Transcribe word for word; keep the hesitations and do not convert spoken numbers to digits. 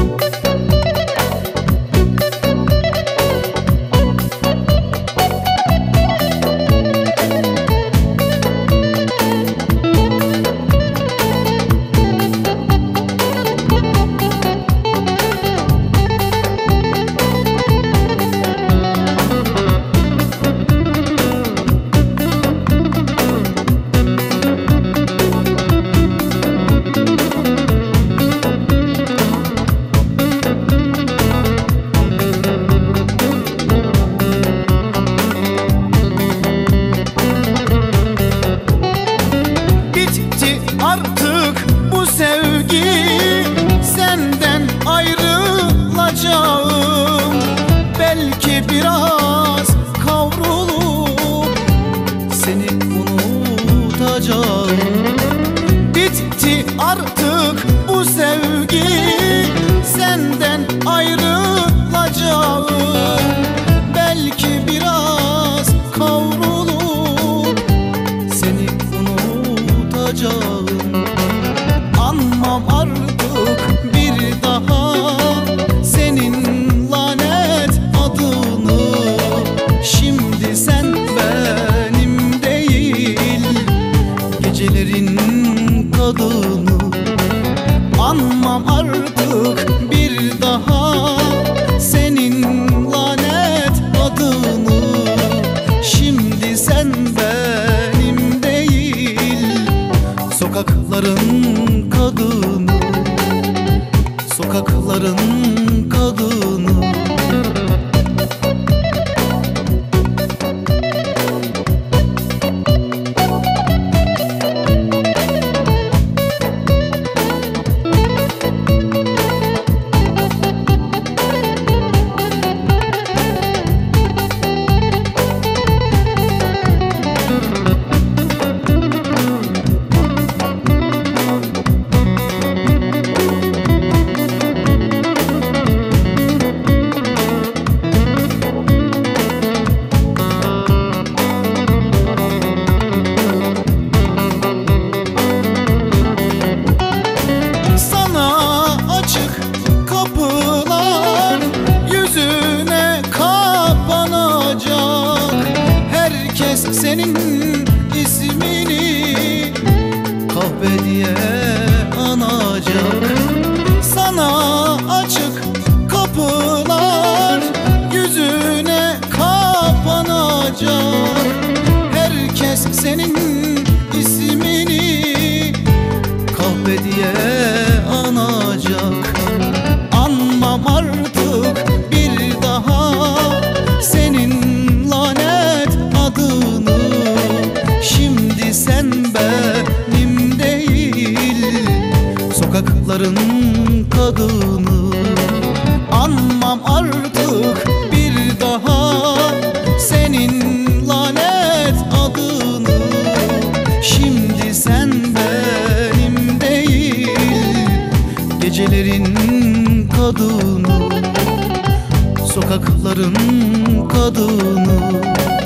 Artık bu sevgi, senden ayrılacağım. Belki biraz kavrulup seni unutacağım. Bitti artık bu sevgi, senden ayrılacağım. Belki biraz kavrulup seni unutacağım. Anmam artık bir daha senin lanet adını. Şimdi sen benim değil, gecelerin kadını. Anmam artık bir daha senin lanet adını. Şimdi sen benim değil, sokakların kadını, sokakların kadını. Senin ismini kahve diye anacak. Sana açık kapılar yüzüne kapanacak. Herkes senin ismini kahve diye anacak. Anmam artık bir daha senin lanet adını. Şimdi sen benim değil, sokakların kadını. Anmam artık bir daha senin lanet adını. Şimdi sen benim değil, gecelerin kadını, sokakların kadını.